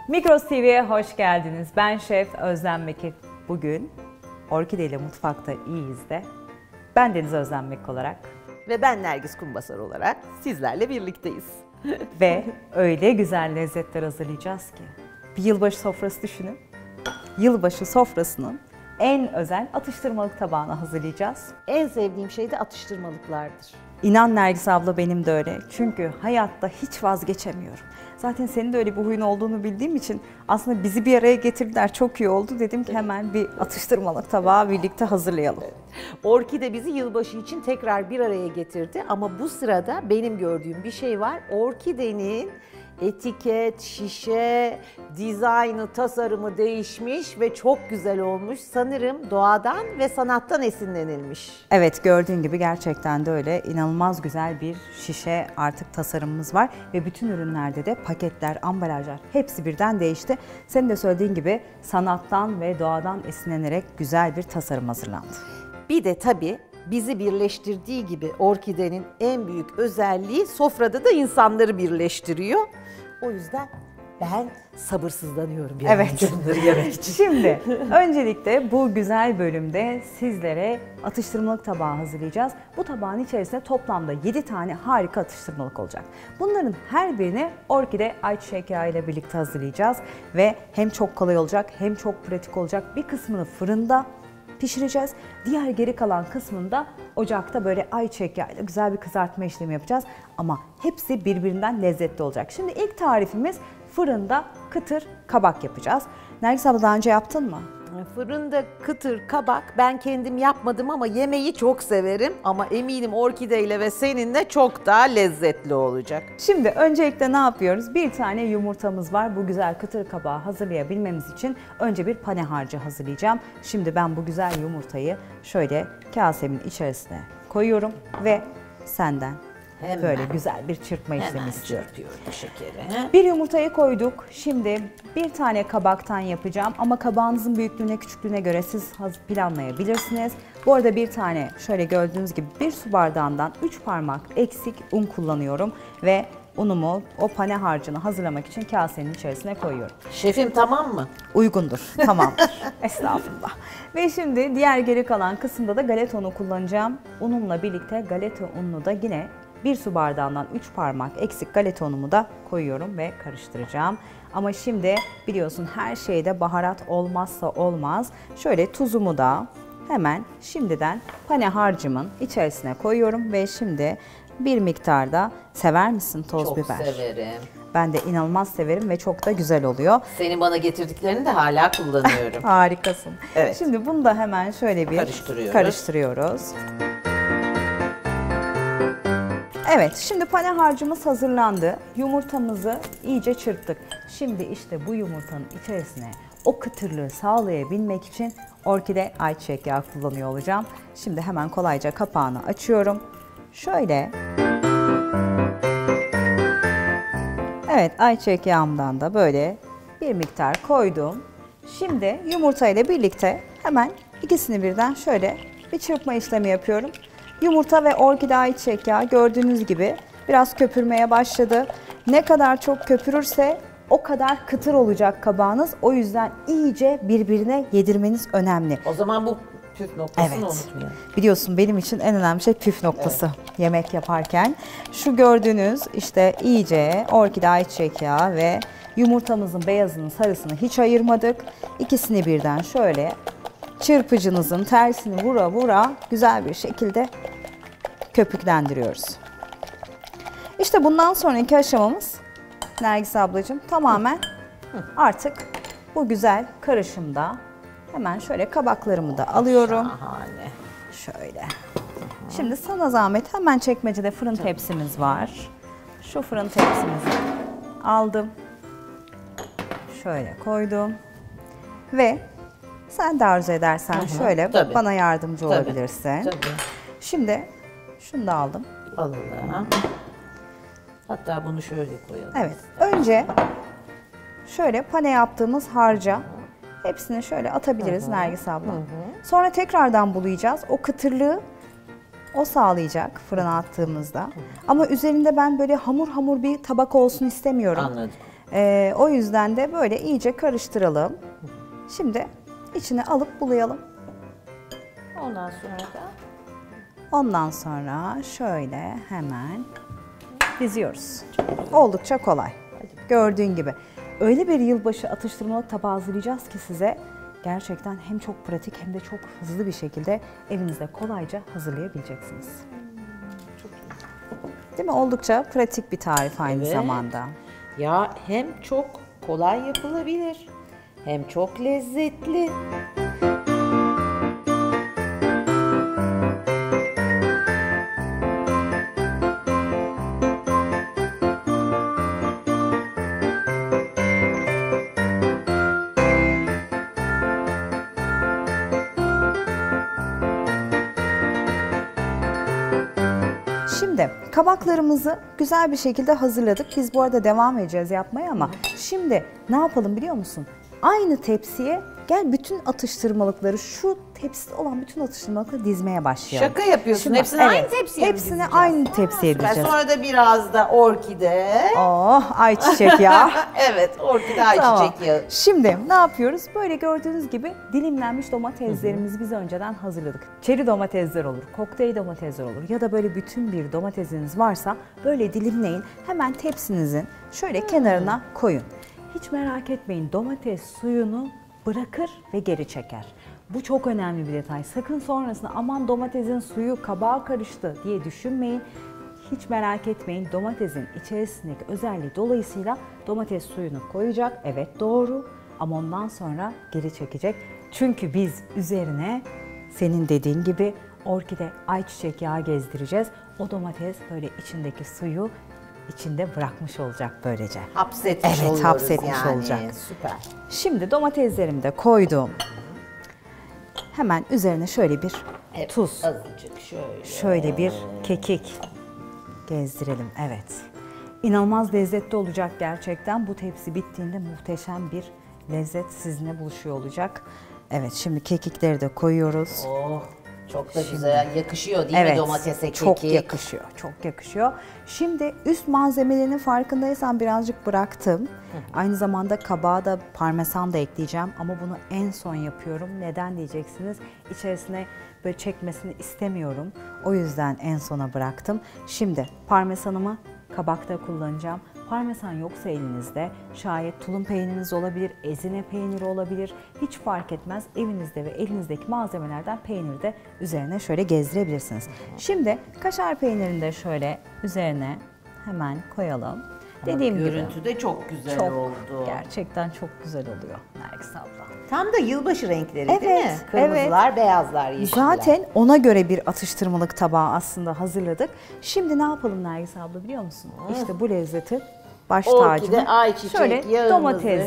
Migros TV'ye hoş geldiniz. Ben Şef Özlem Mekik. Bugün Orkide ile Mutfakta iyiyiz de ben Deniz Özlem Mekik olarak Ve ben Nergis Kumbasar olarak sizlerle birlikteyiz. ve öyle güzel lezzetler hazırlayacağız ki. Bir yılbaşı sofrası düşünün. Yılbaşı sofrasının en özel atıştırmalık tabağını hazırlayacağız. En sevdiğim şey de atıştırmalıklardır. İnan Nergis abla benim de öyle. Çünkü hayatta hiç vazgeçemiyorum. Zaten senin de öyle bir huyun olduğunu bildiğim için aslında bizi bir araya getirdiler. Çok iyi oldu. Dedim ki hemen bir atıştırmalık tabağı birlikte hazırlayalım. Orkide bizi yılbaşı için tekrar bir araya getirdi ama bu sırada benim gördüğüm bir şey var. Orkidenin etiket, şişe, dizaynı, tasarımı değişmiş ve çok güzel olmuş. Sanırım doğadan ve sanattan esinlenilmiş. Evet, gördüğün gibi gerçekten de öyle. İnanılmaz güzel bir şişe artık tasarımımız var ve bütün ürünlerde de paketler, ambalajlar hepsi birden değişti. Senin de söylediğin gibi sanattan ve doğadan esinlenerek güzel bir tasarım hazırlandı. Bir de tabii bizi birleştirdiği gibi orkidenin en büyük özelliği sofrada da insanları birleştiriyor. O yüzden ben sabırsızlanıyorum. Evet. Bunları yemek için. Şimdi öncelikle bu güzel bölümde sizlere atıştırmalık tabağı hazırlayacağız. Bu tabağın içerisinde toplamda 7 tane harika atıştırmalık olacak. Bunların her birini orkide ayçiçek yağı ile birlikte hazırlayacağız. Ve hem çok kolay olacak hem çok pratik olacak. Bir kısmını fırında pişireceğiz. Diğer geri kalan kısmında ocakta böyle ayçiçek yağıyla güzel bir kızartma işlemi yapacağız. Ama hepsi birbirinden lezzetli olacak. Şimdi ilk tarifimiz fırında kıtır kabak yapacağız. Nergis abla daha önce yaptın mı? Fırında kıtır kabak ben kendim yapmadım ama yemeği çok severim. Ama eminim orkideyle ve seninle çok daha lezzetli olacak. Şimdi öncelikle ne yapıyoruz? Bir tane yumurtamız var. Bu güzel kıtır kabağı hazırlayabilmemiz için önce bir pane harcı hazırlayacağım. Şimdi ben bu güzel yumurtayı şöyle kasemin içerisine koyuyorum ve senden böyle güzel bir çırpma işlemi istiyorum. Çırpıyorum şekeri. Bir yumurtayı koyduk. Şimdi bir tane kabaktan yapacağım ama kabağınızın büyüklüğüne, küçüklüğüne göre siz planlayabilirsiniz. Bu arada bir tane şöyle gördüğünüz gibi bir su bardağından 3 parmak eksik un kullanıyorum ve unumu o pane harcını hazırlamak için kasenin içerisine koyuyorum. Şefim tamam mı? Uygundur, tamamdır. Estağfurullah. Ve şimdi diğer geri kalan kısımda da galeta unu kullanacağım. Unumla birlikte galeta ununu da yine bir su bardağından 3 parmak eksik galeta unumu da koyuyorum ve karıştıracağım. Ama şimdi biliyorsun her şeyde baharat olmazsa olmaz. Şöyle tuzumu da hemen şimdiden pane harcımın içerisine koyuyorum ve şimdi bir miktarda sever misin toz biber? Çok severim. Ben de inanılmaz severim ve çok da güzel oluyor. Senin bana getirdiklerini de hala kullanıyorum. Harikasın. Evet. Şimdi bunu da hemen şöyle bir karıştırıyoruz. Evet, şimdi pane harcımız hazırlandı. Yumurtamızı iyice çırptık. Şimdi işte bu yumurtanın içerisine o kıtırlığı sağlayabilmek için orkide ayçiçek yağı kullanıyor olacağım. Şimdi hemen kolayca kapağını açıyorum. Şöyle. Evet, ayçiçek yağımdan da böyle bir miktar koydum. Şimdi yumurta ile birlikte hemen ikisini birden şöyle bir çırpma işlemi yapıyorum. Yumurta ve orkide ayçiçek yağı gördüğünüz gibi biraz köpürmeye başladı. Ne kadar çok köpürürse o kadar kıtır olacak kabağınız. O yüzden iyice birbirine yedirmeniz önemli. O zaman bu püf noktasını unutmayalım. Biliyorsun benim için en önemli şey püf noktası yemek yaparken. Şu gördüğünüz işte iyice orkide ayçiçek yağı ve yumurtamızın beyazını sarısını hiç ayırmadık. İkisini birden şöyle çırpıcınızın tersini vura vura güzel bir şekilde köpüklendiriyoruz. İşte bundan sonraki aşamamız Nergis ablacığım tamamen artık bu güzel karışımda hemen şöyle kabaklarımı da alıyorum. Şahane. Şöyle. Şimdi sana zahmet hemen çekmecede fırın tepsimiz var. Şu fırın tepsimizi aldım. Şöyle koydum. Ve sen de arzu edersen şöyle bana yardımcı olabilirsin. Tabii. Şimdi şunu da aldım. Alalım. Hatta bunu şöyle koyalım. Evet. Önce şöyle pane yaptığımız harca hepsini şöyle atabiliriz Nergis abla. Sonra tekrardan bulayacağız. O kıtırlığı o sağlayacak fırına attığımızda. Ama üzerinde ben böyle hamur hamur bir tabak olsun istemiyorum. Anladım. O yüzden de böyle iyice karıştıralım. Şimdi içine alıp bulayalım. Ondan sonra şöyle hemen diziyoruz. Oldukça kolay. Gördüğün gibi. Öyle bir yılbaşı atıştırmalık tabağı hazırlayacağız ki size gerçekten hem çok pratik hem de çok hızlı bir şekilde evinizde kolayca hazırlayabileceksiniz. Çok iyi. Değil mi? Oldukça pratik bir tarif aynı zamanda. Ya hem çok kolay yapılabilir hem çok lezzetli. Şimdi kabaklarımızı güzel bir şekilde hazırladık. Biz bu arada devam edeceğiz yapmaya ama şimdi ne yapalım biliyor musun? Aynı tepsiye gel bütün atıştırmalıkları şu tepside olan bütün atıştırmalıkları dizmeye başlayalım. Şaka yapıyorsun. Şimdi Hepsini evet, aynı tepsiye mi hepsini dizeceğiz? aynı tepsiye Süper. dizeceğiz. Sonra da biraz da orkide. Oh ayçiçek yağı. Evet, orkide ayçiçek yağı. Şimdi ne yapıyoruz? Böyle gördüğünüz gibi dilimlenmiş domateslerimizi biz önceden hazırladık. Çeri domatesler olur, kokteyl domatesler olur ya da böyle bütün bir domatesiniz varsa böyle dilimleyin. Hemen tepsinizin şöyle kenarına koyun. Hiç merak etmeyin, domates suyunu bırakır ve geri çeker. Bu çok önemli bir detay. Sakın sonrasında aman domatesin suyu kabağa karıştı diye düşünmeyin. Hiç merak etmeyin, domatesin içerisindeki özelliği dolayısıyla domates suyunu koyacak. Evet doğru, ama ondan sonra geri çekecek. Çünkü biz üzerine senin dediğin gibi orkide ayçiçek yağı gezdireceğiz. O domates böyle içindeki suyu içinde bırakmış olacak böylece. Hapsetmiş Evet, oluyoruz hapsetmiş yani. olacak. Süper. Şimdi domateslerimi de koydum. Hemen üzerine şöyle bir tuz, Azıcık şöyle. şöyle bir kekik gezdirelim. Evet. İnanılmaz lezzetli olacak gerçekten. Bu tepsi bittiğinde muhteşem bir lezzet sizinle buluşuyor olacak. Evet, şimdi kekikleri de koyuyoruz. Oh, çok da güzel yakışıyor değil mi domatese kekik? Çok yakışıyor, çok yakışıyor. Şimdi üst malzemelerinin farkındaysan birazcık bıraktım. Aynı zamanda kabağa da parmesan da ekleyeceğim ama bunu en son yapıyorum. Neden diyeceksiniz? İçerisine böyle çekmesini istemiyorum. O yüzden en sona bıraktım. Şimdi parmesanımı kabakta kullanacağım. Parmesan yoksa elinizde şayet tulum peyniriniz olabilir, ezine peyniri olabilir. Hiç fark etmez. Evinizde ve elinizdeki malzemelerden peyniri de üzerine şöyle gezdirebilirsiniz. Şimdi kaşar peynirini de şöyle üzerine hemen koyalım. Dediğim gibi Görüntü de çok güzel çok, oldu. gerçekten çok güzel oluyor Nergis abla. Tam da yılbaşı renkleri değil mi? Evet, Kırmızılar, beyazlar, yeşiller. Zaten ona göre bir atıştırmalık tabağı aslında hazırladık. Şimdi ne yapalım Nergis abla biliyor musun? İşte bu lezzeti baş Orkide tacını ayçiçek şöyle yağımızı domatesi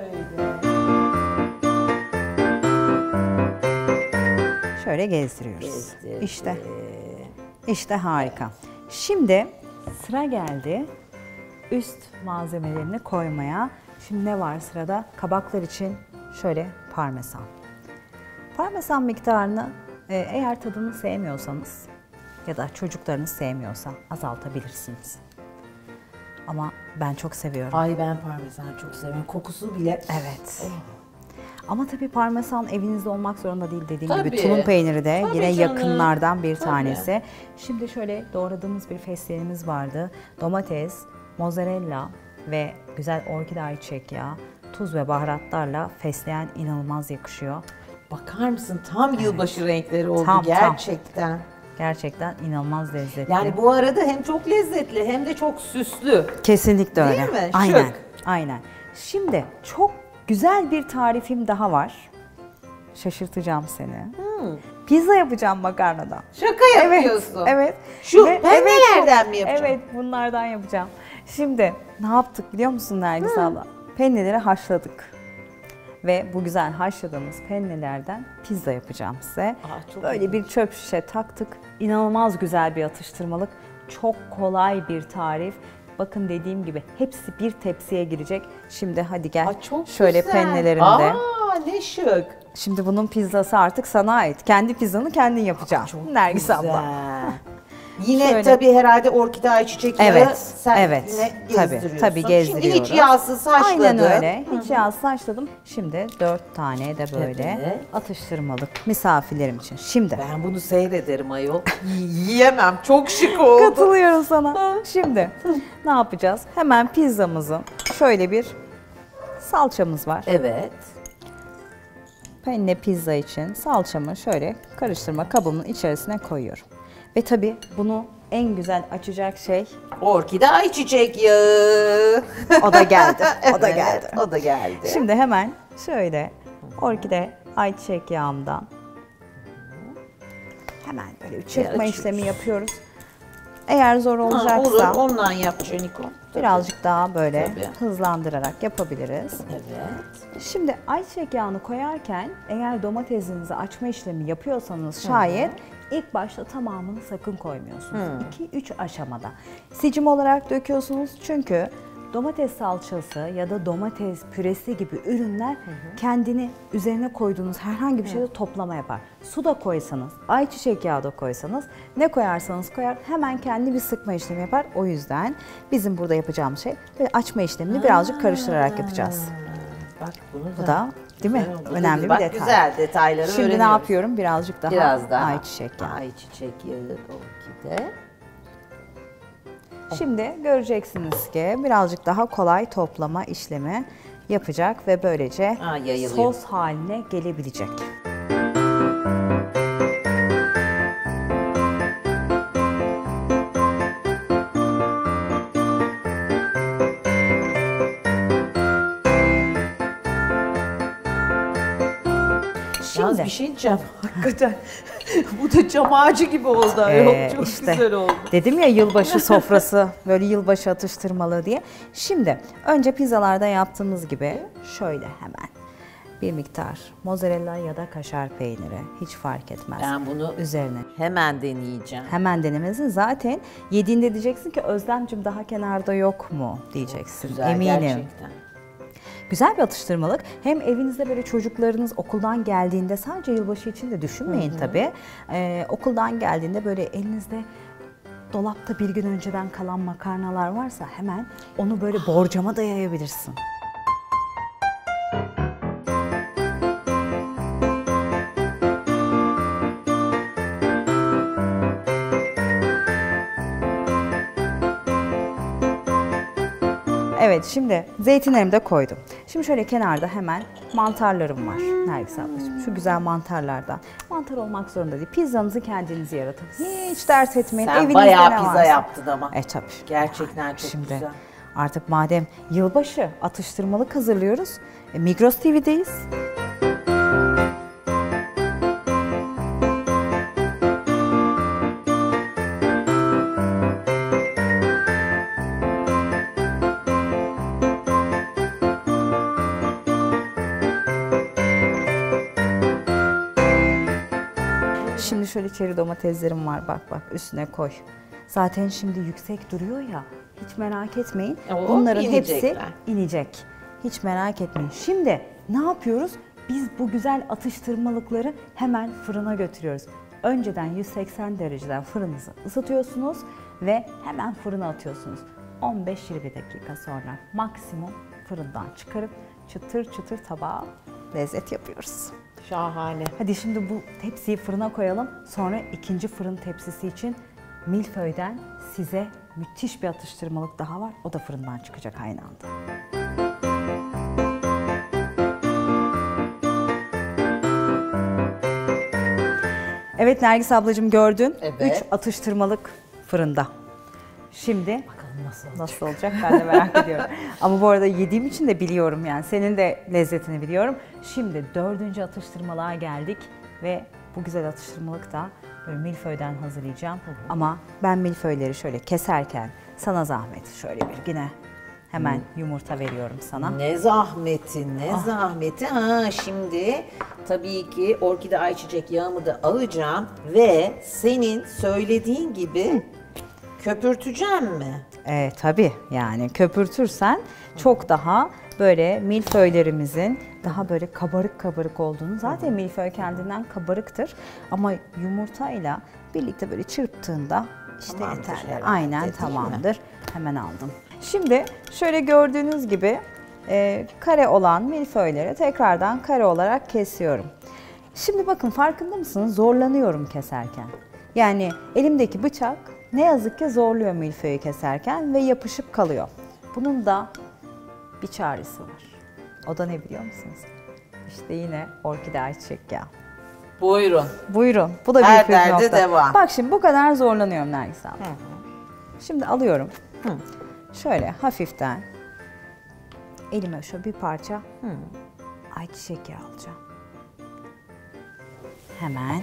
şöyle gezdiriyoruz. Gezdirdik. İşte harika. Şimdi sıra geldi üst malzemelerini koymaya. Şimdi ne var sırada? Kabaklar için şöyle parmesan. Parmesan miktarını eğer tadını sevmiyorsanız ya da çocuklarınız sevmiyorsa azaltabilirsiniz. Ama ben çok seviyorum. Ay ben parmesan çok seviyorum. Kokusu bile. Evet. Ama tabii parmesan evinizde olmak zorunda değil dediğim Tabii. gibi. Tulum peyniri de Tabii yine canım. yakınlardan bir Tabii. tanesi. Şimdi şöyle doğradığımız bir fesleğenimiz vardı. Domates, mozzarella ve güzel orkide ayçiçek yağı, tuz ve baharatlarla fesleğen inanılmaz yakışıyor. Bakar mısın? Tam yılbaşı renkleri oldu Tam. gerçekten. Gerçekten inanılmaz lezzetli. Yani bu arada hem çok lezzetli hem de çok süslü. Kesinlikle öyle. Değil mi? Aynen. Şık. Aynen. Şimdi çok güzel bir tarifim daha var. Şaşırtacağım seni. Pizza yapacağım makarnadan. Şaka yapıyorsun. Evet. Şu Ve- pennelerden mi yapacaksın? Evet, bunlardan yapacağım. Şimdi ne yaptık biliyor musun Nergis abla? Penneleri haşladık. Ve bu güzel haşladığımız pennelerden pizza yapacağım size. çok Böyle bir çöp şişe taktık. İnanılmaz güzel bir atıştırmalık. Çok kolay bir tarif. Bakın dediğim gibi hepsi bir tepsiye girecek. Şimdi hadi gel. Aa, çok şöyle güzel. pennelerimde. Aa ne şık. Şimdi bunun pizzası artık sana ait. Kendi pizzanı kendin yapacaksın. Nergis abla. Yine Şöyle. tabii herhalde orkide ayçiçek yağı Evet, sen evet. yine Tabii, gezdiriyorsun. tabii gezdiriyorum. Şimdi hiç yağsız haşladın. Aynen öyle. Hiç yağsız haşladım. Şimdi 4 tane de böyle Evet. atıştırmalık misafirlerim için. Şimdi Ben bunu seyrederim ayol. Yiyemem, çok şık oldu. katılıyorum sana. Şimdi ne yapacağız? Hemen pizzamızı şöyle bir salçamız var. Evet. Penne pizza için salçamı şöyle karıştırma kabımın içerisine koyuyorum. Ve tabii bunu en güzel açacak şey Orkide ayçiçek yağı. o da geldi. O da Evet, geldi. o da geldi. Şimdi hemen şöyle orkide ayçiçek yağımdan hemen böyle bir çırpma açıyoruz. işlemi yapıyoruz. Eğer zor Ha, olacaksa olur, ondan yap Caniko. birazcık daha böyle Tabii. hızlandırarak yapabiliriz. Evet. Şimdi ayçiçek yağını koyarken eğer domatesinizi açma işlemi yapıyorsanız şayet ilk başta tamamını sakın koymuyorsunuz. 2-3 aşamada. Sicim olarak döküyorsunuz çünkü domates salçası ya da domates püresi gibi ürünler kendini üzerine koyduğunuz herhangi bir şeyde toplama yapar. Su da koysanız, ayçiçek yağı da koysanız ne koyarsanız koyar hemen kendi bir sıkma işlemi yapar. O yüzden bizim burada yapacağımız şey böyle açma işlemini birazcık karıştırarak yapacağız. Bak bunu Bu da değil mi? Güzel oldu. Önemli bir Bak, detay. güzel detayları Şimdi ne öğreniyoruz. yapıyorum? Birazcık daha Biraz daha. ayçiçek yağı. Ayçiçek yağı orkide. Şimdi göreceksiniz ki birazcık daha kolay toplama işlemi yapacak ve böylece Yayılıyor. sos haline gelebilecek. Yalnız bir şey diyeceğim. Hakikaten bu da cam ağacı gibi oldu. Çok işte güzel oldu. dedim ya yılbaşı sofrası, böyle yılbaşı atıştırmalığı diye. Şimdi önce pizzalarda yaptığımız gibi şöyle hemen bir miktar mozzarella ya da kaşar peyniri hiç fark etmez. Ben bunu üzerine hemen deneyeceğim. hemen denemezsin. Zaten yediğinde diyeceksin ki Özlemciğim daha kenarda yok mu diyeceksin. Güzel, Eminim. gerçekten. Güzel bir atıştırmalık. Hem evinizde böyle çocuklarınız okuldan geldiğinde sadece yılbaşı için de düşünmeyin tabii. Okuldan geldiğinde böyle elinizde dolapta bir gün önceden kalan makarnalar varsa hemen onu böyle borcama da yayabilirsin. Evet, şimdi zeytinlerimi de koydum. Şimdi şöyle kenarda hemen mantarlarım var Nergis ablacığım. Şu güzel mantarlardan. Mantar olmak zorunda değil. Pizzanızı kendiniz yaratın. Hiç dert etmeyin. Sen Evinizde bayağı ne pizza varsa. yaptın ama. Tabii. Gerçekten çok Şimdi güzel. artık madem yılbaşı atıştırmalık hazırlıyoruz. Migros TV'deyiz. Şimdi şöyle çeri domateslerim var bak üstüne koy. Zaten şimdi yüksek duruyor ya hiç merak etmeyin. O Bunların hepsi inecekler. inecek. Hiç merak etmeyin. Şimdi ne yapıyoruz? Biz bu güzel atıştırmalıkları hemen fırına götürüyoruz. Önceden 180 dereceden fırınınızı ısıtıyorsunuz ve hemen fırına atıyorsunuz. 15-20 dakika sonra maksimum fırından çıkarıp çıtır çıtır tabağa lezzet yapıyoruz. Şahane. Hadi şimdi bu tepsiyi fırına koyalım. Sonra ikinci fırın tepsisi için milföyden size müthiş bir atıştırmalık daha var. O da fırından çıkacak aynı anda. Evet Nergis ablacığım gördün. Evet. 3 atıştırmalık fırında. Şimdi Bakalım nasıl olacak. nasıl olacak ben de merak ediyorum. Ama bu arada yediğim için de biliyorum yani. Senin de lezzetini biliyorum. Şimdi 4. atıştırmalığa geldik ve bu güzel atıştırmalık da böyle milföyden hazırlayacağım. Ama ben milföyleri şöyle keserken sana zahmet şöyle bir yine hemen yumurta veriyorum sana. Ne zahmeti, ne zahmeti. Ha, şimdi tabii ki orkide ayçiçek yağımı da alacağım ve senin söylediğin gibi köpürteceğim mi? Tabii yani köpürtürsen çok daha böyle milföylerimizin daha böyle kabarık kabarık olduğunu, zaten milföy kendinden kabarıktır ama yumurtayla birlikte böyle çırptığında İşte Tamamdır yeterli. herhalde, Aynen değil mi? tamamdır. Hemen aldım. Şimdi şöyle gördüğünüz gibi kare olan milföyleri tekrardan kare olarak kesiyorum. Şimdi bakın farkında mısınız? Zorlanıyorum keserken. Yani elimdeki bıçak ne yazık ki zorluyor milföyü keserken ve yapışıp kalıyor. Bunun da bir çaresi var. O da ne biliyor musunuz? İşte yine orkide ayçiçek yağı. Buyurun. Buyurun. Bu da Her bir püf derde nokta. deva. Bak şimdi bu kadar zorlanıyorum Nergis abla. Şimdi alıyorum. Şöyle hafiften elime şöyle bir parça ayçiçek yağı alacağım. Hemen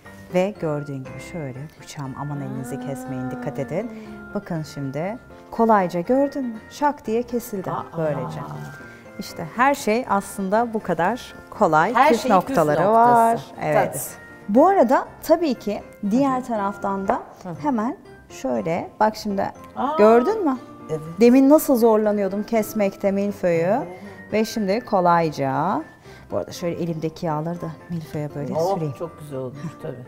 ve gördüğün gibi şöyle bıçağım, aman elinizi kesmeyin, dikkat edin. Bakın şimdi kolayca gördün mü? Şak diye kesildi böylece. İşte her şey aslında bu kadar kolay. Her Püf şeyin püf noktaları noktası. var. Evet. Tabii. Bu arada tabii ki diğer taraftan da hemen şöyle bak şimdi gördün mü? Evet. Demin nasıl zorlanıyordum kesmekte milföyü ve şimdi kolayca, bu arada şöyle elimdeki yağları da milföye böyle süreyim. Çok güzel olmuş tabii.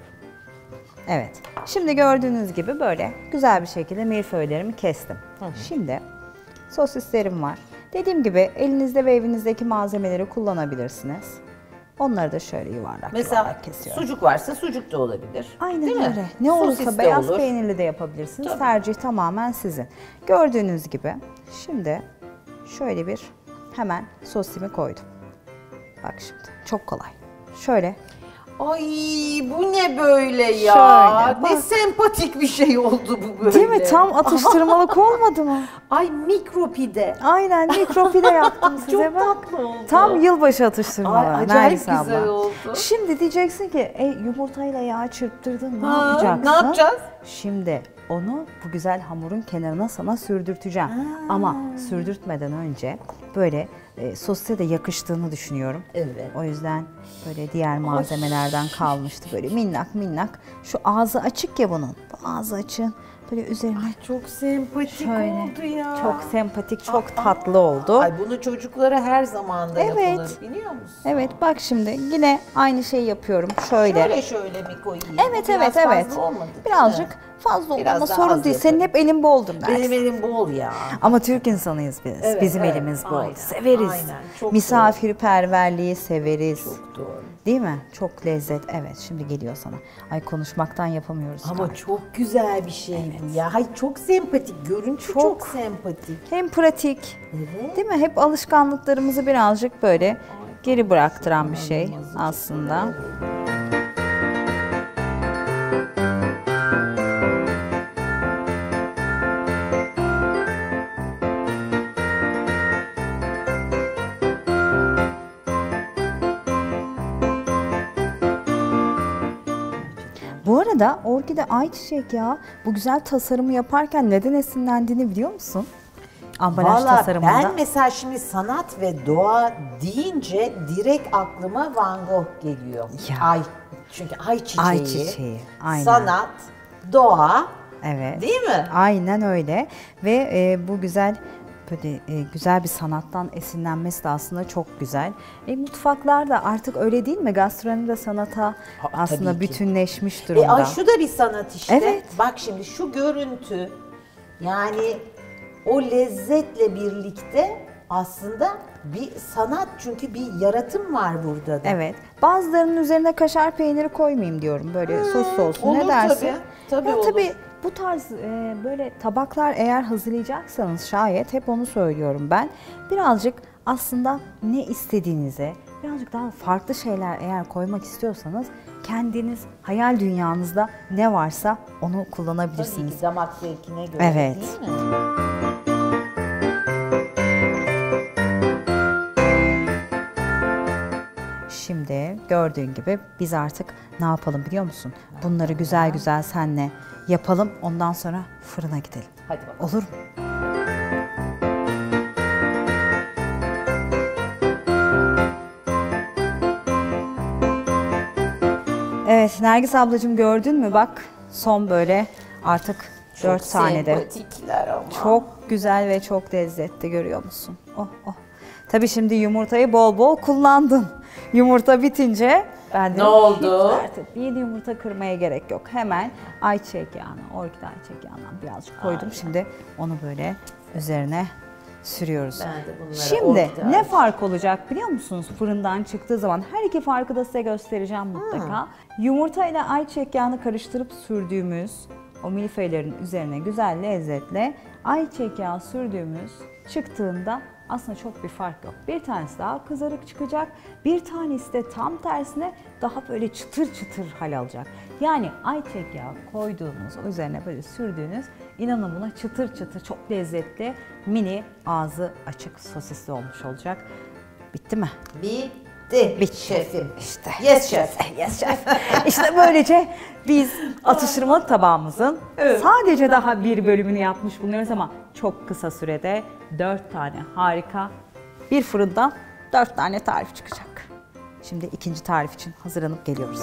Evet. Şimdi gördüğünüz gibi böyle güzel bir şekilde milföylerimi kestim. Şimdi sosislerim var. Dediğim gibi elinizde ve evinizdeki malzemeleri kullanabilirsiniz. Onları da şöyle yuvarlak Mesela yuvarlak kesiyorum. sucuk varsa sucuk da olabilir. Aynen Değil mi? öyle. Ne olursa Sosis de beyaz olur. peynirli de yapabilirsiniz. Tabii. Tercih tamamen sizin. Gördüğünüz gibi şimdi şöyle bir hemen sosimi koydum. Bak şimdi çok kolay. Şöyle. Ay bu ne böyle ya? Şöyle, Ne bak. sempatik bir şey oldu bu böyle. Değil mi? Tam atıştırmalık olmadı mı? Ay mikropide. Aynen mikropide yaptım size Çok bak. tatlı oldu. Tam yılbaşı atıştırmalığı. Ay, acayip Nergis güzel abla. oldu. Şimdi diyeceksin ki yumurtayla yağ çırptırdın ne Ha, yapacaksın? ne yapacağız? Şimdi onu bu güzel hamurun kenarına sana sürdürteceğim. Ama sürdürtmeden önce böyle sosise de yakıştığını düşünüyorum. Evet. O yüzden böyle diğer malzemelerden kalmıştı böyle minnak minnak. Şu ağzı açık ya bunun. Bu ağzı açın. Böyle üzerine Çok sempatik şöyle oldu ya. çok sempatik, çok tatlı oldu. Ay bunu çocuklara her zaman da Evet. yapılır biliyor musun? Evet bak şimdi yine aynı şeyi yapıyorum. Şöyle. Şöyle mi koyayım? Evet Biraz evet evet. fazla olmadı, değil mi? Birazcık fazla oldu Biraz ama daha sorun az değil. Senin hep elin boldur Nergis. Benim elim bol ya. Ama Türk insanıyız biz. Evet, Bizim evet, elimiz bol. aynen, Severiz. aynen. Çok Misafirperverliği severiz. Çok doğru. Değil mi? Çok lezzet. Evet şimdi geliyor sana. Ay konuşmaktan yapamıyoruz. Ama galiba. çok güzel bir şey bu ya. Hay çok sempatik. Görüntü çok sempatik. Hem pratik. Evet. Değil mi? Hep alışkanlıklarımızı birazcık böyle geri bıraktıran bir şey aslında. Bu arada orkide ayçiçek yağı bu güzel tasarımı yaparken neden esinlendiğini biliyor musun? Ambalaj Valla tasarımında. ben mesela şimdi sanat ve doğa deyince direkt aklıma Van Gogh geliyor. Ya. Çünkü ayçiçeği, Ayçiçeği, aynen. sanat, doğa, Evet. değil mi? Aynen öyle ve bu güzel böyle güzel bir sanattan esinlenmesi de aslında çok güzel. Mutfaklar da artık öyle değil mi? Gastronomi de sanata aslında tabii ki. bütünleşmiş durumda. Ay şu da bir sanat işte. Evet. Bak şimdi şu görüntü yani o lezzetle birlikte aslında bir sanat çünkü bir yaratım var burada da. Evet. Bazılarının üzerine kaşar peyniri koymayayım diyorum. Böyle sos olsun. olur Ne dersin? tabii, tabii Ya olur. tabii bu tarz böyle tabaklar eğer hazırlayacaksanız şayet hep onu söylüyorum ben. Birazcık aslında ne istediğinize, birazcık daha farklı şeyler eğer koymak istiyorsanız kendiniz hayal dünyanızda ne varsa onu Tabii kullanabilirsiniz. ki damak zevkine göre Evet. değil mi? Şimdi gördüğün gibi biz artık ne yapalım biliyor musun? Bunları güzel güzel senle yapalım. Ondan sonra fırına gidelim. Hadi bakalım. Olur mu? Evet Nergis ablacığım gördün mü bak son böyle artık 4 tane de. Sempatikler ama. Çok güzel ve çok lezzetli görüyor musun? Oh oh. Tabii şimdi yumurtayı bol bol kullandın. Yumurta bitince Ben de Ne oldu? hiç dert etme. Yeni yumurta kırmaya gerek yok. Hemen ayçiçek yağını, orkide ayçiçek yağından birazcık koydum. Şimdi onu böyle üzerine sürüyoruz. Ben de bunlara Şimdi orkide ne fark olacak biliyor musunuz fırından çıktığı zaman? Her iki farkı da size göstereceğim mutlaka. Yumurta ile ayçiçek yağını karıştırıp sürdüğümüz o milföylerin üzerine güzel lezzetle ayçiçek yağı sürdüğümüz çıktığında aslında çok bir fark yok. Bir tanesi daha kızarık çıkacak, bir tanesi de tam tersine daha böyle çıtır çıtır hal alacak. Yani ayçiçek yağı koyduğunuz, o üzerine böyle sürdüğünüz, inanın buna çıtır çıtır çok lezzetli mini ağzı açık sosisli olmuş olacak. Bitti mi? Bitti şefim. İşte. Yes şef. Yes şef. İşte böylece biz atıştırmalık tabağımızın sadece daha bir bölümünü yapmış bulunuyoruz ama çok kısa sürede 4 tane harika bir fırından 4 tane tarif çıkacak. Şimdi ikinci tarif için hazırlanıp geliyoruz.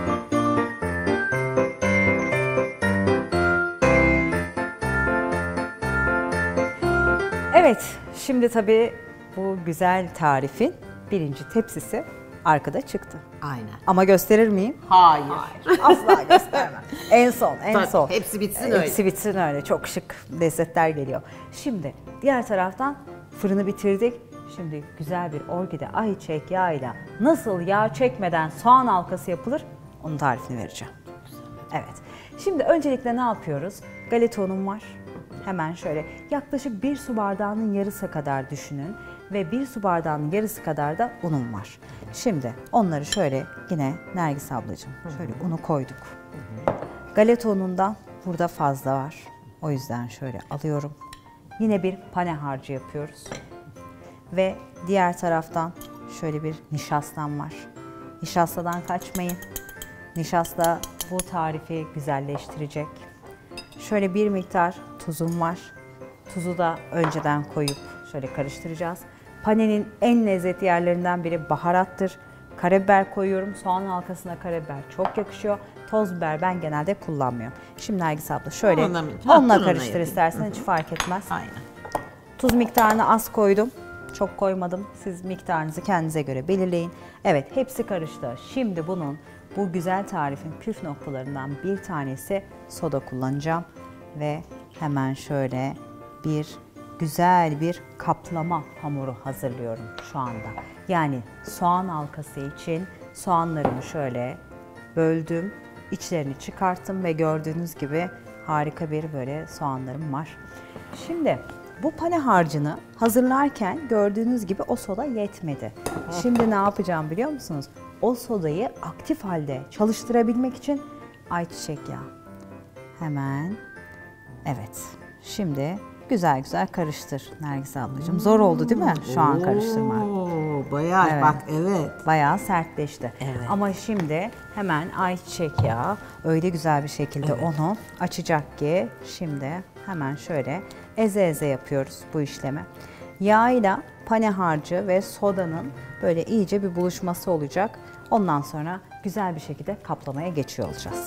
Evet, şimdi tabii bu güzel tarifin birinci tepsisi arkada çıktı. Aynen. Ama gösterir miyim? Hayır. Asla göstermem. En son, en Tabii, son. hepsi bitsin öyle. Hepsi bitsin öyle. Çok şık lezzetler geliyor. Şimdi diğer taraftan fırını bitirdik. Şimdi güzel bir orkide ayçiçek yağıyla nasıl yağ çekmeden soğan halkası yapılır onun tarifini vereceğim. Evet. Şimdi öncelikle ne yapıyoruz? Galeta unum var. Hemen şöyle yaklaşık 1 su bardağının yarısı kadar düşünün ve 1 su bardağının yarısı kadar da unum var. Şimdi onları şöyle yine Nergis ablacığım şöyle unu koyduk. Galeta unundan burada fazla var. O yüzden şöyle alıyorum. Yine bir pane harcı yapıyoruz. Ve diğer taraftan şöyle bir nişastam var. Nişastadan kaçmayın. Nişasta bu tarifi güzelleştirecek. Şöyle bir miktar tuzum var. Tuzu da önceden koyup şöyle karıştıracağız. Panenin en lezzetli yerlerinden biri baharattır. Karabiber koyuyorum. Soğan halkasına karabiber çok yakışıyor. Toz biber ben genelde kullanmıyorum. Şimdi Nergis abla şöyle onunla karıştır istersen hiç fark etmez. Aynen. Tuz miktarını az koydum. Çok koymadım. Siz miktarınızı kendinize göre belirleyin. Evet, hepsi karıştı. Şimdi bunun bu güzel tarifin püf noktalarından bir tanesi soda kullanacağım. Ve hemen şöyle güzel bir kaplama hamuru hazırlıyorum şu anda. Yani soğan halkası için soğanlarımı şöyle böldüm. İçlerini çıkarttım ve gördüğünüz gibi harika bir böyle soğanlarım var. Şimdi bu pane harcını hazırlarken gördüğünüz gibi o soda yetmedi. Şimdi ne yapacağım biliyor musunuz? O sodayı aktif halde çalıştırabilmek için ayçiçek yağı. Hemen. Evet. Şimdi güzel güzel karıştır Nergis ablacığım. Zor oldu değil mi şu an karıştırmak? Bayağı Evet. bak evet. Bayağı sertleşti. Evet. Ama şimdi hemen ayçiçek yağı öyle güzel bir şekilde onu açacak ki şimdi hemen şöyle eze eze yapıyoruz bu işlemi. Yağıyla pane harcı ve sodanın böyle iyice bir buluşması olacak. Ondan sonra güzel bir şekilde kaplamaya geçiyor olacağız.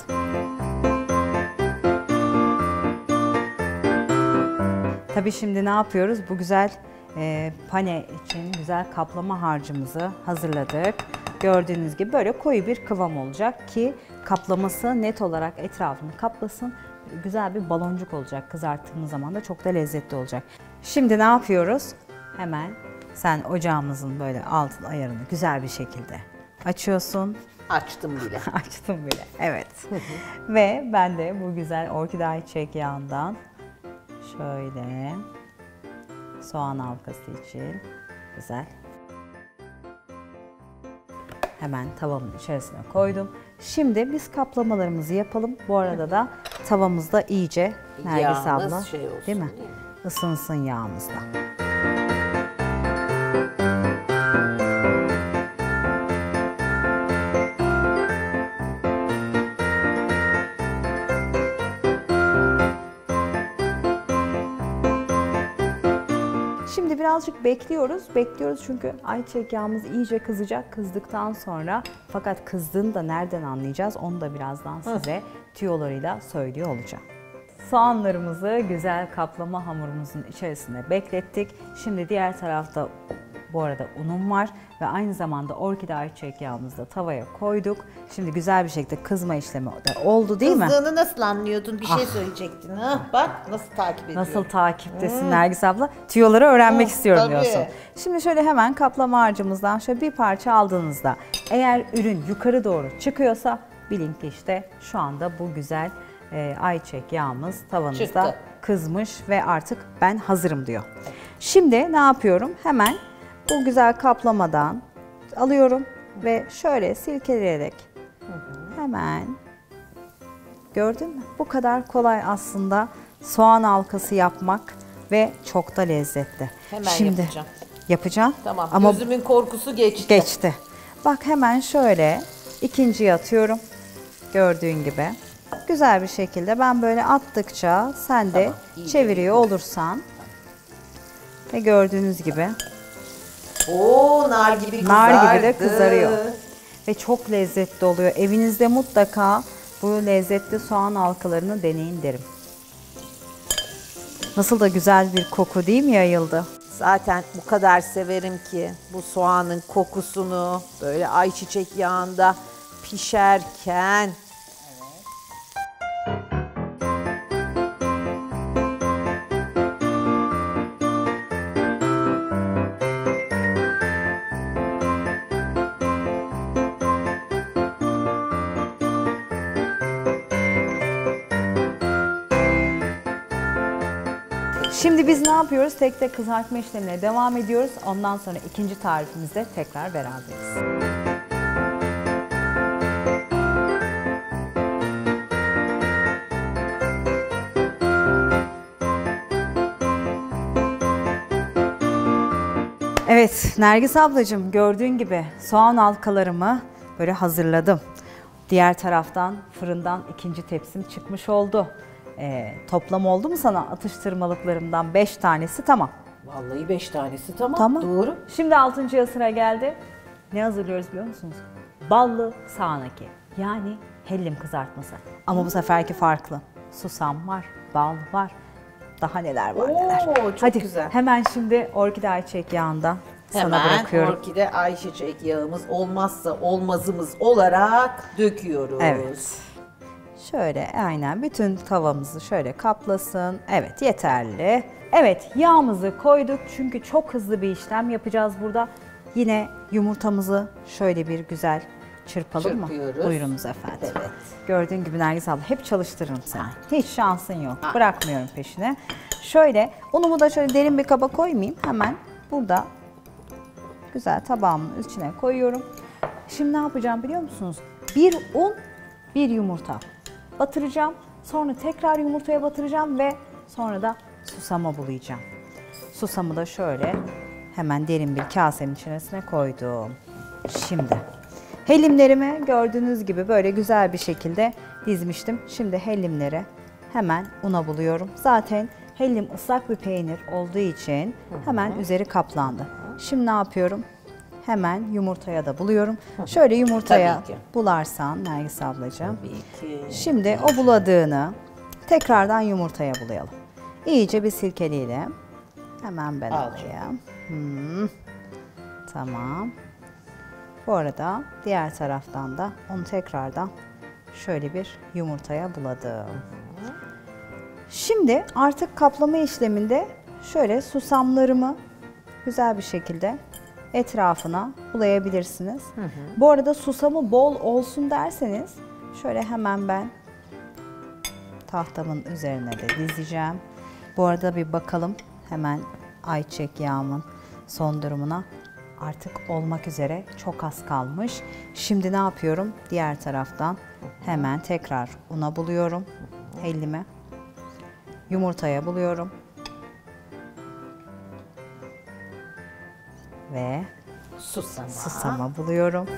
Tabii şimdi ne yapıyoruz? Bu güzel pane için güzel kaplama harcımızı hazırladık. Gördüğünüz gibi böyle koyu bir kıvam olacak ki kaplaması net olarak etrafını kaplasın. Güzel bir baloncuk olacak. Kızarttığımız zaman da çok da lezzetli olacak. Şimdi ne yapıyoruz? Hemen sen ocağımızın böyle altın ayarını güzel bir şekilde açıyorsun. Açtım bile. Açtım bile. Evet. Ve ben de bu güzel orkide ayçiçek yağından şöyle soğan halkası için güzel. Hemen tavamın içerisine koydum. Şimdi biz kaplamalarımızı yapalım. Bu arada da tavamızda iyice Nergis Yağımız abla şey olsun, değil mi? değil mi? Isınsın yağımızda. Şimdi birazcık bekliyoruz çünkü ayçiçek yağımız iyice kızacak. Kızdıktan sonra fakat kızdığını da nereden anlayacağız onu da birazdan size tüyolarıyla söylüyor olacağım. Soğanlarımızı güzel kaplama hamurumuzun içerisine beklettik. Şimdi diğer tarafta bu arada unum var ve aynı zamanda orkide ayçiçek yağımızı da tavaya koyduk. Şimdi güzel bir şekilde kızma işlemi de oldu değil mi? Kızdığını nasıl anlıyordun? Bir şey söyleyecektin. Ha? Bak nasıl takip ediyor. Nasıl takiptesin Nergis abla? Tüyoları öğrenmek istiyorum tabii. diyorsun. Şimdi şöyle hemen kaplama harcımızdan şöyle bir parça aldığınızda eğer ürün yukarı doğru çıkıyorsa bilin ki işte şu anda bu güzel ayçiçek yağımız tavanızda Çıktı. kızmış ve artık ben hazırım diyor. Şimdi ne yapıyorum? Hemen bu güzel kaplamadan alıyorum ve şöyle silkeleyerek hemen, gördün mü? Bu kadar kolay aslında soğan halkası yapmak ve çok da lezzetli. Hemen Şimdi yapacağım. yapacağım. Tamam. Ama Gözümün korkusu geçti. geçti. Bak hemen şöyle ikinciyi atıyorum. Gördüğün gibi. Güzel bir şekilde ben böyle attıkça sen de iyice çeviriyor olursan ve gördüğünüz gibi Oo, nar gibi kızardı. nar gibi de kızarıyor. Ve çok lezzetli oluyor. Evinizde mutlaka bu lezzetli soğan halkalarını deneyin derim. Nasıl da güzel bir koku değil mi yayıldı? Zaten bu kadar severim ki bu soğanın kokusunu böyle ayçiçek yağında pişerken. Şimdi biz ne yapıyoruz? Tek tek kızartma işlemine devam ediyoruz. Ondan sonra ikinci tarifimizde tekrar beraberiz. Evet Nergis ablacığım, gördüğün gibi soğan halkalarımı böyle hazırladım. Diğer taraftan fırından ikinci tepsim çıkmış oldu. Toplam oldu mu sana atıştırmalıklarımdan 5 tanesi tamam. Vallahi 5 tanesi tamam. Tamam. Doğru. Şimdi 6.ya sıra geldi. Ne hazırlıyoruz biliyor musunuz? Ballı sağanaki. Yani hellim kızartması. Ama bu seferki farklı. Susam var, bal var. Daha neler var neler. çok Hadi güzel. hemen şimdi orkide ayçiçek yağında sana bırakıyorum. orkide ayçiçek yağımız olmazsa olmazımız olarak döküyoruz. Evet. Şöyle aynen bütün tavamızı şöyle kaplasın. Evet yeterli. Evet yağımızı koyduk çünkü çok hızlı bir işlem yapacağız burada. Yine yumurtamızı şöyle bir güzel çırpalım mı? Çırpıyoruz. Buyurunuz efendim. Evet. Gördüğün gibi Nergis abla hep çalıştırırım seni. Hiç şansın yok. Bırakmıyorum peşine. Şöyle unumu da şöyle derin bir kaba koymayayım. Hemen burada güzel tabağımın içine koyuyorum. Şimdi ne yapacağım biliyor musunuz? Bir un, bir yumurta batıracağım. Sonra tekrar yumurtaya batıracağım ve sonra da susama bulayacağım. Susamı da şöyle hemen derin bir kasenin içerisine koydum. Şimdi hellimlerimi gördüğünüz gibi böyle güzel bir şekilde dizmiştim. Şimdi hellimleri hemen una buluyorum. Zaten hellim ıslak bir peynir olduğu için hemen üzeri kaplandı. Şimdi ne yapıyorum? Hemen yumurtaya da buluyorum. Şöyle yumurtaya Tabii ki. bularsan Nergis ablacığım. Tabii ki. Şimdi o buladığını tekrardan yumurtaya bulayalım. İyice bir silkeleyelim. Hemen ben Al alayım. Tamam. Bu arada diğer taraftan da onu tekrardan şöyle bir yumurtaya buladım. Şimdi artık kaplama işleminde şöyle susamlarımı güzel bir şekilde etrafına bulayabilirsiniz. Bu arada susamı bol olsun derseniz şöyle hemen ben tahtamın üzerine de dizeceğim. Bu arada bir bakalım hemen ayçiçek yağımın son durumuna. Artık olmak üzere çok az kalmış. Şimdi ne yapıyorum? Diğer taraftan hemen tekrar una buluyorum. Hellimi. Yumurtaya buluyorum. Ve susama buluyorum.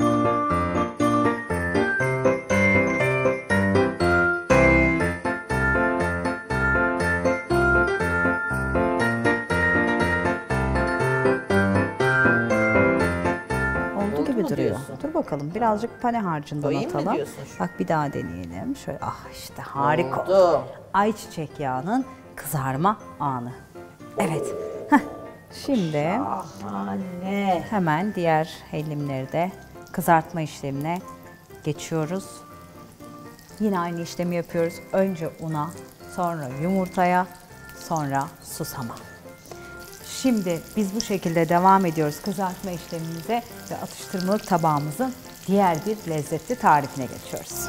Oldu gibi mu duruyor. diyorsun? Dur bakalım birazcık pane harcından Koyayım mı atalım. diyorsun şu? Bak bir daha deneyelim. Şöyle işte harika oldu. Oldu. Ayçiçek yağının kızarma anı. Evet. Heh, Şimdi Anne. hemen diğer hellimleri de kızartma işlemine geçiyoruz. Yine aynı işlemi yapıyoruz. Önce una, sonra yumurtaya, sonra susama. Şimdi biz bu şekilde devam ediyoruz kızartma işlemimize ve atıştırmalık tabağımızın diğer bir lezzetli tarifine geçiyoruz.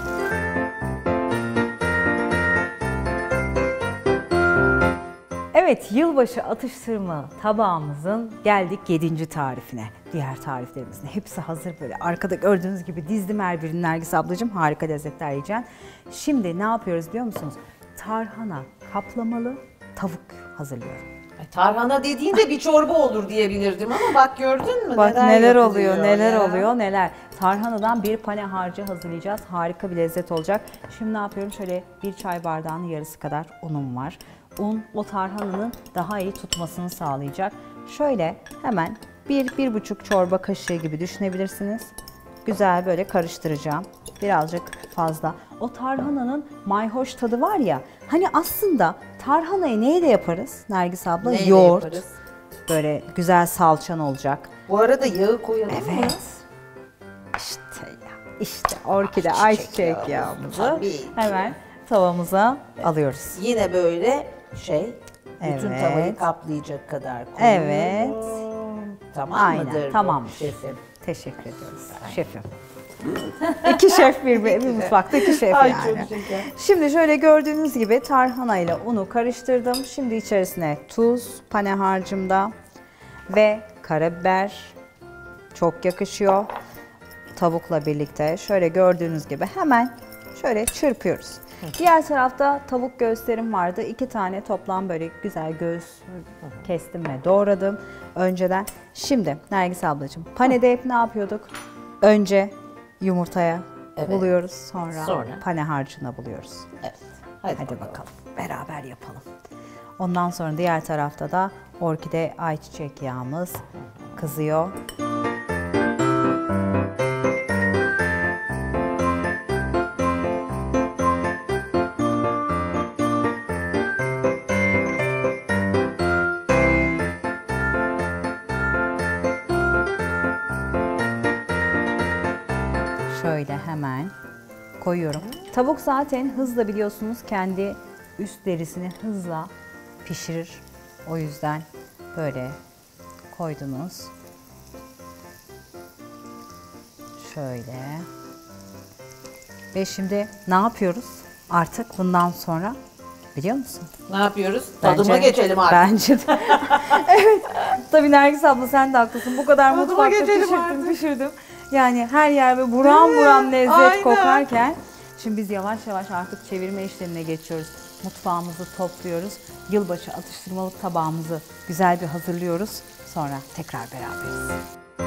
Evet, yılbaşı atıştırma tabağımızın geldik 7. tarifine. Diğer tariflerimizin hepsi hazır böyle. Arkada gördüğünüz gibi dizdim her birini Nergis ablacığım. Harika lezzetler yiyeceksin. Şimdi ne yapıyoruz biliyor musunuz? Tarhana kaplamalı tavuk hazırlıyorum. Tarhana dediğinde bir çorba olur diyebilirdim ama bak gördün mü? Bak neler oluyor, yapılıyor neler ya. oluyor, neler. Tarhanadan bir pane harcı hazırlayacağız. Harika bir lezzet olacak. Şimdi ne yapıyorum? Şöyle bir çay bardağının yarısı kadar unum var. Un o tarhananın daha iyi tutmasını sağlayacak. Şöyle hemen 1-1,5 çorba kaşığı gibi düşünebilirsiniz. Güzel böyle karıştıracağım. Birazcık fazla. O tarhananın mayhoş tadı var ya. Hani aslında tarhanayı neyle yaparız Nergis abla? Neyle Yoğurt. yaparız? Böyle güzel salçan olacak. Bu arada yağı koyalım mı? Evet. İşte orkide ayçiçek yağımızı Tabii ki. hemen tavamıza alıyoruz. Yine böyle bütün Evet. tavayı kaplayacak kadar koyuyorum. Evet. Tamam Aynen, mıdır bu tamamdır. şefim? Teşekkür ediyoruz şefim. İki şef bir mutfakta iki şef Ay, yani. çok şeker. Şimdi şöyle gördüğünüz gibi tarhana ile unu karıştırdım. Şimdi içerisine tuz, pane harcımda ve karabiber çok yakışıyor. Tavukla birlikte şöyle gördüğünüz gibi hemen şöyle çırpıyoruz. Diğer tarafta tavuk göğüslerim vardı. 2 tane toplam böyle güzel göğüs kestim ve doğradım önceden. Şimdi Nergis ablacığım panede hep ne yapıyorduk? Önce yumurtaya buluyoruz, sonra pane harcına buluyoruz. Evet. Hadi bakalım beraber yapalım. Ondan sonra diğer tarafta da orkide ayçiçek yağımız kızıyor. Şöyle hemen koyuyorum. Tavuk zaten hızla biliyorsunuz kendi üst derisini hızla pişirir. O yüzden böyle koydunuz. Şöyle. Ve şimdi ne yapıyoruz? Artık bundan sonra biliyor musun? Ne yapıyoruz? Tadıma geçelim artık. Bence de. Evet. Tabii Nergis abla sen de haklısın. Bu kadar Tadıma mutfakta geçelim artık. pişirdim. Yani her yer böyle buram buram lezzet Aynen. kokarken şimdi biz yavaş yavaş artık çevirme işlemine geçiyoruz. Mutfağımızı topluyoruz. Yılbaşı atıştırmalık tabağımızı güzel bir hazırlıyoruz. Sonra tekrar beraberiz.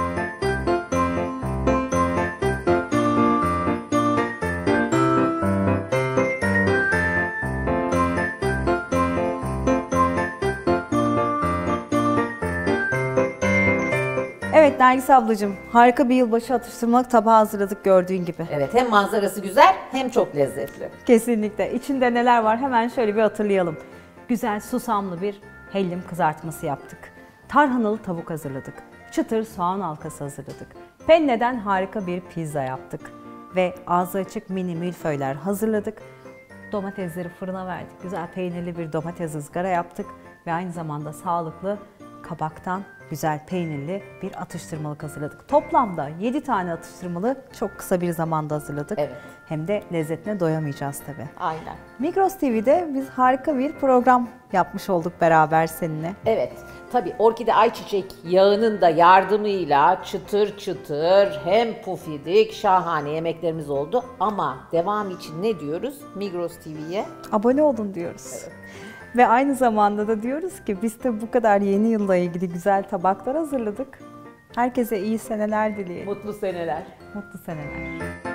Evet Nergis ablacığım, harika bir yılbaşı atıştırmalık tabağı hazırladık gördüğün gibi. Evet, hem manzarası güzel hem çok lezzetli. Kesinlikle. İçinde neler var hemen şöyle bir hatırlayalım. Güzel susamlı bir hellim kızartması yaptık. Tarhanalı tavuk hazırladık. Çıtır soğan halkası hazırladık. Penneden harika bir pizza yaptık. Ve ağzı açık mini milföyler hazırladık. Domatesleri fırına verdik. Güzel peynirli bir domates ızgara yaptık. Ve aynı zamanda sağlıklı kabaktan güzel peynirli bir atıştırmalık hazırladık. Toplamda 7 tane atıştırmalık çok kısa bir zamanda hazırladık. Evet. Hem de lezzetine doyamayacağız tabii. Aynen. Migros TV'de biz harika bir program yapmış olduk beraber seninle. Evet, tabii orkide ayçiçek yağının da yardımıyla çıtır çıtır hem pufidik şahane yemeklerimiz oldu. Ama devam için ne diyoruz Migros TV'ye? Abone olun diyoruz. Ve aynı zamanda da diyoruz ki biz de bu kadar yeni yılla ilgili güzel tabaklar hazırladık. Herkese iyi seneler dileyelim. Mutlu seneler. Mutlu seneler.